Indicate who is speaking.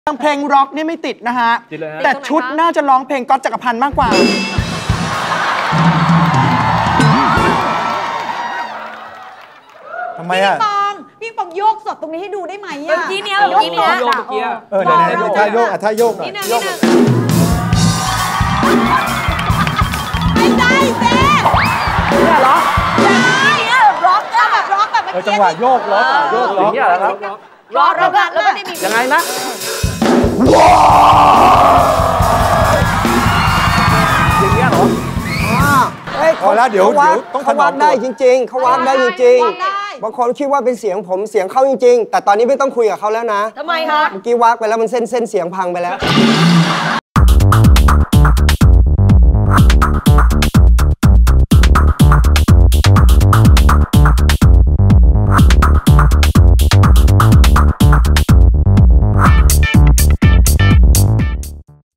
Speaker 1: ทางเพลงร็อกนี่ไม่ติดนะฮะแต่ชุดน่าจะร้องเพลงก๊อตจักรพันธ์มากกว่า
Speaker 2: ทำไมอ่ะ
Speaker 3: พี่ปองโยกสดตรงนี้ให้ดูได้ไหมอ่ะ
Speaker 4: เมื่อกี้เนี้ยเดี๋ยวเดี๋ยว
Speaker 2: ถ้าโยกถ้าโยก
Speaker 4: นี่นึง
Speaker 3: ไม่ได้เจ๊
Speaker 1: เนี่ยเหรอ
Speaker 3: เนี่ยร็อกอะแบบร็อกแบบ
Speaker 2: จังหวะโยกล็อกโยกล็อก
Speaker 1: เนี่ยเหรอครับ
Speaker 4: ร็อกแล้วก็ได้มี
Speaker 1: ยังไงนะอย่างเงี้ยเหรอ
Speaker 2: พอแล้วเดี๋ยวต้อง
Speaker 5: เขาวัดได้จริงๆเขาวัดได้จริงๆบางคนคิดว่าเป็นเสียงผมเสียงเขาจริงๆแต่ตอนนี้ไม่ต้องคุยกับเขาแล้วนะ
Speaker 4: ทำไมคะ
Speaker 5: เมื่อกี้วักไปแล้วมันเส้นเสียงพังไปแล้ว